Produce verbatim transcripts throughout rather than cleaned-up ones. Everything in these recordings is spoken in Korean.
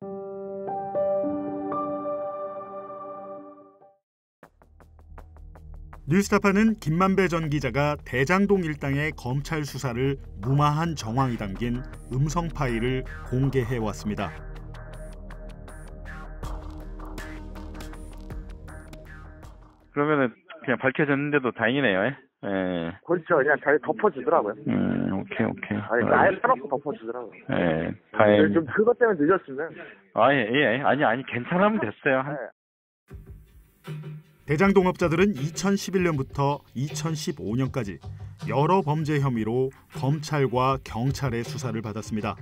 뉴스타파는 김만배 전 기자가 대장동 일당의 검찰 수사를 무마한 정황이 담긴 음성 파일을 공개해왔습니다. 그러면은 그냥 밝혀졌는데도 다행이네요. 예. 그렇죠. 그냥 잘 덮어주더라고요. 음, 오케이, 오케이. 아니, 아예 사놓고 덮어주더라고요. 예, 다행. 좀 그것 때문에 늦었으면. 아, 예, 예. 아니, 아니, 괜찮으면 됐어요. 네. 대장동업자들은 이천십일 년부터 이천십오 년까지 여러 범죄 혐의로 검찰과 경찰의 수사를 받았습니다.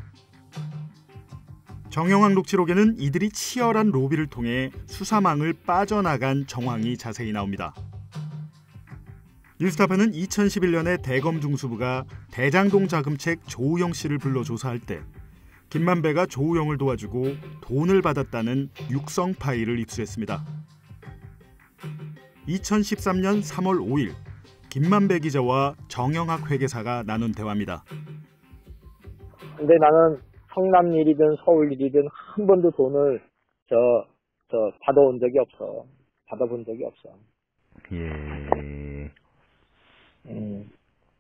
정영학 녹취록에는 이들이 치열한 로비를 통해 수사망을 빠져나간 정황이 자세히 나옵니다. 뉴스타파는 이천십일 년에 대검 중수부가 대장동 자금책 조우영 씨를 불러 조사할 때 김만배가 조우영을 도와주고 돈을 받았다는 육성 파일을 입수했습니다. 이천십삼 년 삼월 오일 김만배 기자와 정영학 회계사가 나눈 대화입니다. 근데 나는 성남 일이든 서울 일이든 한 번도 돈을 저, 저 받아온 적이 없어. 받아본 적이 없어. 예. 음.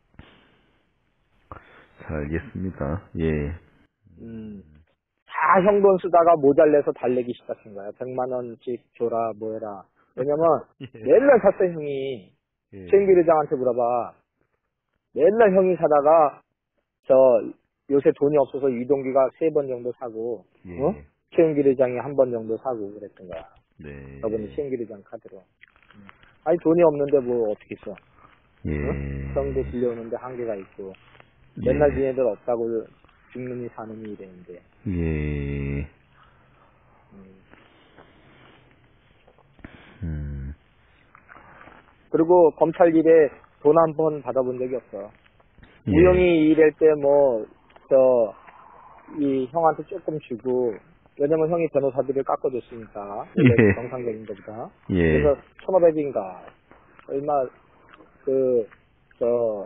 잘 알겠습니다. 예. 음. 다 형 돈 쓰다가 모자라서 달래기 시작한 거야. 백만 원씩 줘라 뭐해라. 왜냐면 예. 맨날 샀어 형이. 예. 최영길 회장한테 물어봐. 맨날 형이 사다가 저 요새 돈이 없어서 이동기가 세 번 정도 사고 예. 어? 최영길 회장이 한 번 정도 사고 그랬던 거야. 네. 저번에 최영길 회장 카드로. 아니 돈이 없는데 뭐 어떻게 써. 예. 어? 형도 빌려오는데 한계가 있고 맨날 예. 지네들 없다고 죽느니 사느니 이랬는데. 예. 음. 음. 그리고 검찰 일에 돈 한 번 받아본 적이 없어. 예. 우영이 일할 때 뭐 저 이 형한테 조금 주고 왜냐면 형이 변호사들을 깎아줬으니까 예. 정상적인 것보다. 예. 그래서 천오백인가 얼마 그 저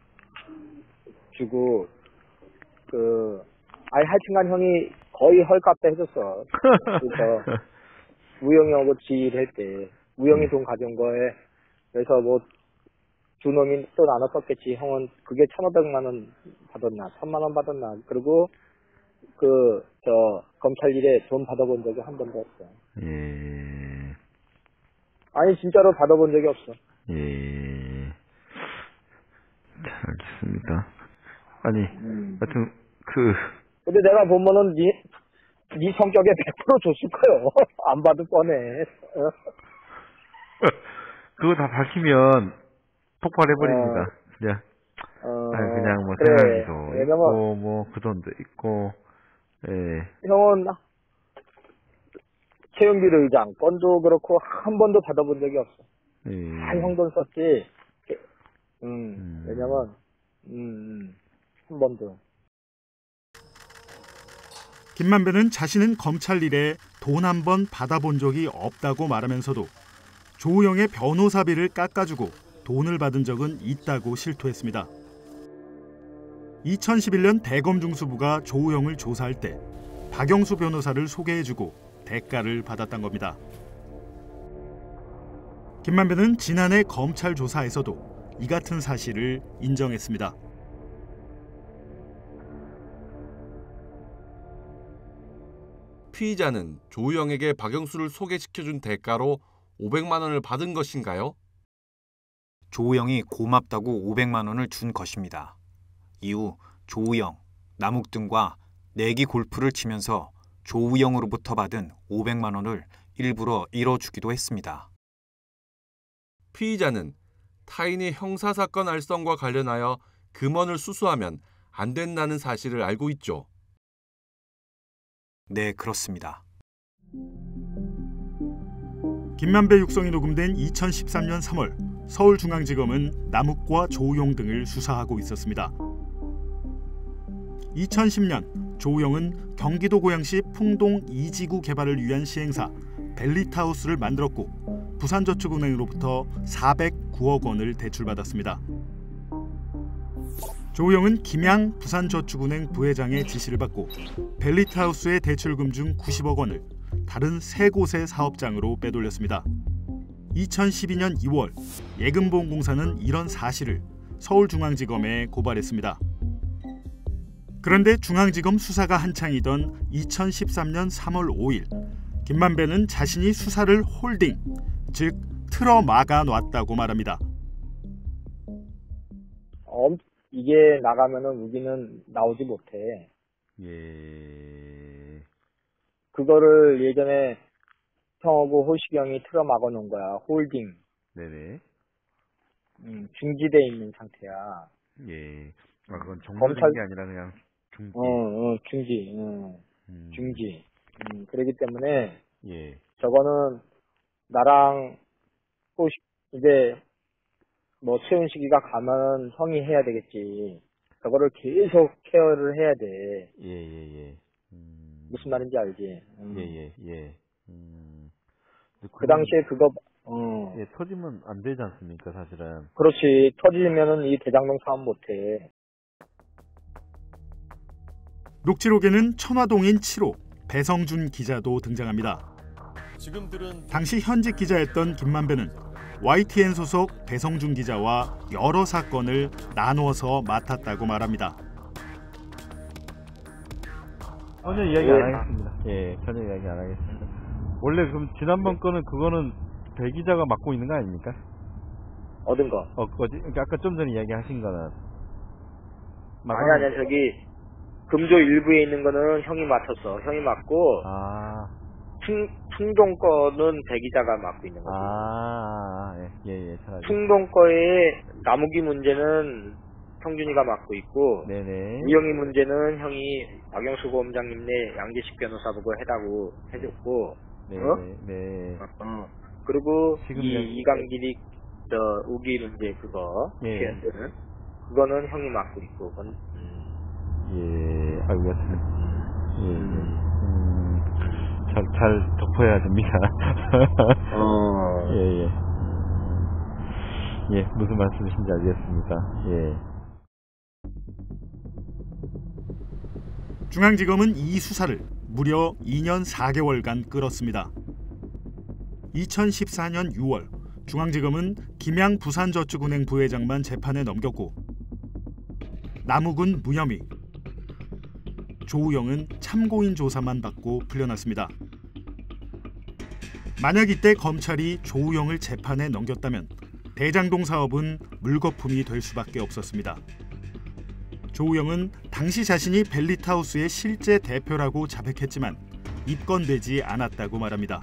주고 그 아니 하여튼간 형이 거의 헐값에 해줬어. 그래서 우영이하고 지일할 때 우영이 돈 가져온 거에 그래서 뭐 두 놈이 또 나눠 썼겠지. 형은 그게 천오백만 원 받았나 천만 원 받았나. 그리고 그 저 검찰 일에 돈 받아본 적이 한 번도 없어. 예. 아니 진짜로 받아본 적이 없어. 예. 잘 알겠습니다. 아니, 음. 하여튼 그 근데 내가 보면은 네, 네 성격에 백 퍼센트 줬을 거요. 안 받을 뻔해. 어? 그거 다 밝히면 폭발해버립니다. 어. 그냥 어, 아니, 그냥 뭐 그래. 생활비도 왜냐면 있고 뭐 그 돈도 있고. 예. 형은 최영길 의장 건도 그렇고 한 번도 받아본 적이 없어. 예. 다 형 돈 썼지. 음, 음. 왜냐면 음, 한 번도. 김만배는 자신은 검찰 일에 돈 한 번 받아본 적이 없다고 말하면서도 조우영의 변호사비를 깎아주고 돈을 받은 적은 있다고 실토했습니다. 이천십일 년 대검 중수부가 조우영을 조사할 때 박영수 변호사를 소개해주고 대가를 받았던 겁니다. 김만배는 지난해 검찰 조사에서도 이 같은 사실을 인정했습니다. 피의자는 조우영에게 박영수를 소개시켜준 대가로 오백만 원을 받은 것인가요? 조우영이 고맙다고 오백만 원을 준 것입니다. 이후 조우영, 남욱 등과 내기 골프를 치면서 조우영으로부터 받은 오백만 원을 일부러 잃어주기도 했습니다. 피의자는 타인의 형사사건 알선과 관련하여 금원을 수수하면 안 된다는 사실을 알고 있죠. 네, 그렇습니다. 김만배 육성이 녹음된 이천십삼 년 삼월 서울중앙지검은 남욱과 조우영 등을 수사하고 있었습니다. 이천십 년 조우영은 경기도 고양시 풍동 이 지구 개발을 위한 시행사 벨리타우스를 만들었고 부산저축은행으로부터 사백구억 원을 대출받았습니다. 조우영은 김양 부산저축은행 부회장의 지시를 받고 벨리트하우스의 대출금 중 구십억 원을 다른 세 곳의 사업장으로 빼돌렸습니다. 이천십이 년 이월 예금보험공사는 이런 사실을 서울중앙지검에 고발했습니다. 그런데 중앙지검 수사가 한창이던 이천십삼 년 삼월 오일 김만배는 자신이 수사를 홀딩, 즉 틀어 막아 놨다고 말합니다. 어, 이게 나가면은 우리는 나오지 못해. 예. 그거를 예전에 형하고 호식이 틀어 막아 놓은 거야. 홀딩. 네네. 음, 중지돼 있는 상태야. 예. 아, 그건 종료된 검찰... 게 아니라 그냥 중지. 어, 어, 중지. 어. 음. 중지. 음, 그렇기 때문에 예. 저거는 나랑 호식 이제 뭐 최은식이가 가면 형이 해야 되겠지. 저거를 계속 케어를 해야 돼. 예, 예, 예. 음... 무슨 말인지 알지? 음. 예, 예, 예. 음... 그 당시에 그거, 어. 예, 터지면 안 되지 않습니까, 사실은. 그렇지. 터지면은 이 대장동 사업 못 해. 녹취록에는 천화동인 칠 호 배성준 기자도 등장합니다. 당시 현직 기자였던 김만배는 와이티엔 소속 배성준 기자와 여러 사건을 나누어서 맡았다고 말합니다. 전혀 이야기 안 하겠습니다. 예, 전혀 이야기 안 하겠습니다. 원래 그럼 지난번 거는 그거는 배 기자가 맡고 있는 거 아닙니까? 얻은 거. 어, 어지, 그러니까 아까 좀 전에 이야기 하신 거는. 아니, 아니야, 저기, 금조 일부에 있는 거는 형이 맡았어. 형이 맡고, 아. 충, 충동 거는 배 기자가 맡고 있는 거지. 아, 예, 예, 예. 잘 충동 거의 나무기 문제는 형준이가 맡고 있고, 네네. 우영이 문제는 형이 박영수 고검장님네 양재식 변호사 보고 해다고 해줬고, 네, 어? 네. 어. 그리고 지금 이 양... 이강길이 저 우기 문제 그거 예. 피해는 그거는 형이 맡고 있고, 그건, 음. 예, 아이고, 예, 예. 음, 잘, 잘 덮어야 됩니다. 어. 예, 예. 예, 무슨 말씀이신지 알겠습니다. 예. 중앙지검은 이 수사를 무려 이 년 사 개월간 끌었습니다. 이천십사 년 유월 중앙지검은 김양 부산저축은행 부회장만 재판에 넘겼고 남욱은 무혐의, 조우영은 참고인 조사만 받고 풀려났습니다. 만약 이때 검찰이 조우영을 재판에 넘겼다면 대장동 사업은 물거품이 될 수밖에 없었습니다. 조우영은 당시 자신이 벨리트하우스의 실제 대표라고 자백했지만 입건되지 않았다고 말합니다.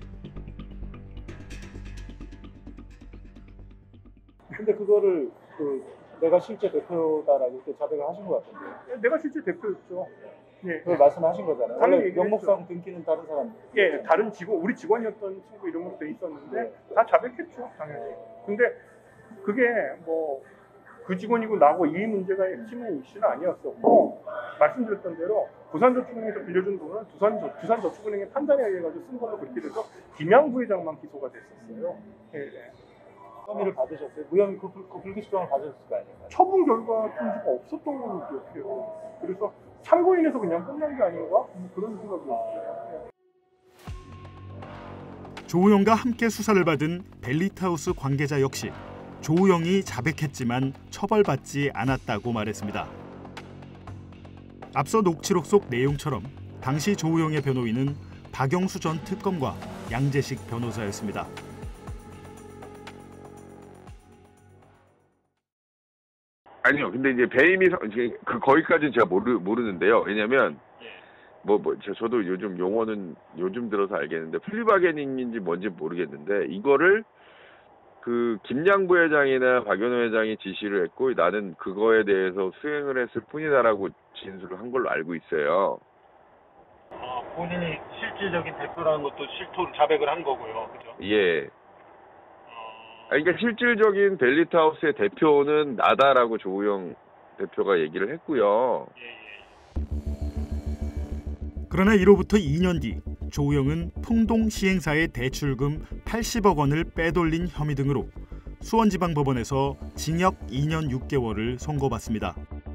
근데 그거를 그 내가 실제 대표다라고 또 자백을 하신 것 같은데. 내가 실제 대표였죠. 예. 그걸 말씀하신 거잖아요. 당연히 원래 명목상 등기는 다른 사람. 예, 다른 직원, 우리 직원이었던 친구 이름으로 돼 있었는데 다 자백했죠, 당연히. 근데 그게 뭐 그 직원이고 나고 이 문제가 핵심의 이슈는 아니었었고, 말씀드렸던 대로 부산저축은행에서 빌려준 돈은 부산, 부산저축은행의 판단에 의해 가지고 쓴 걸로 그렇게 돼서 김양 부회장만 기소가 됐었어요. 예, 예. 혐의를 받으셨어요? 무혐의 그, 그 불기소장을 받으셨을 거 아니에요? 처분 결과 통지가 없었던 걸로 기억해요. 그래서 참고인에서 그냥 끝난 게 아닌가? 뭐 그런 생각이 들었어요. 조우영과 함께 수사를 받은 벨리트하우스 관계자 역시 조우영이 자백했지만 처벌받지 않았다고 말했습니다. 앞서 녹취록 속 내용처럼 당시 조우영의 변호인은 박영수 전 특검과 양재식 변호사였습니다. 아니요. 근데 이제 배임이 그 거기까지는 제가 모르 모르는데요. 왜냐면 뭐 뭐 저도 요즘 용어는 요즘 들어서 알겠는데 플리바게닝인지 뭔지 모르겠는데 이거를 그 김양 부회장이나 박연호 회장이 지시를 했고 나는 그거에 대해서 수행을 했을 뿐이다라고 진술을 한 걸로 알고 있어요. 아, 본인이 실질적인 대표라는 것도 실토를 자백을 한 거고요. 그죠? 예. 그러니까 실질적인 벨리트하우스의 대표는 나다라고 조우영 대표가 얘기를 했고요. 그러나 이로부터 이 년 뒤 조우영은 풍동 시행사의 대출금 팔십억 원을 빼돌린 혐의 등으로 수원지방법원에서 징역 이 년 육 개월을 선고받습니다.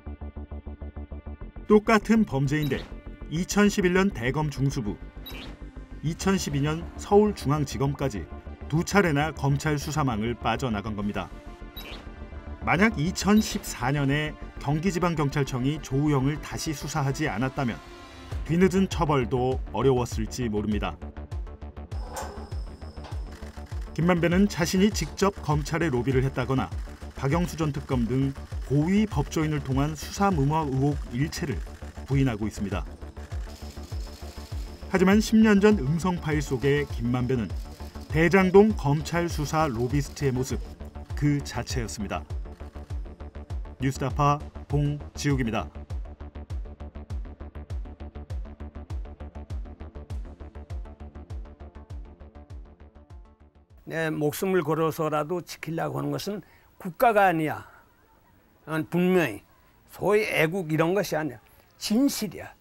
똑같은 범죄인데 이천십일 년 대검 중수부, 이천십이 년 서울중앙지검까지 두 차례나 검찰 수사망을 빠져나간 겁니다. 만약 이천십사 년에 경기지방경찰청이 조우영을 다시 수사하지 않았다면 뒤늦은 처벌도 어려웠을지 모릅니다. 김만배는 자신이 직접 검찰에 로비를 했다거나 박영수 전 특검 등 고위 법조인을 통한 수사 무마 의혹 일체를 부인하고 있습니다. 하지만 십 년 전 음성 파일 속의 김만배는 대장동 검찰 수사 로비스트의 모습 그 자체였습니다. 뉴스타파 봉지욱입니다. 내 목숨을 걸어서라도 지키려고 하는 것은 국가가 아니야. 분명히 소위 애국 이런 것이 아니야. 진실이야.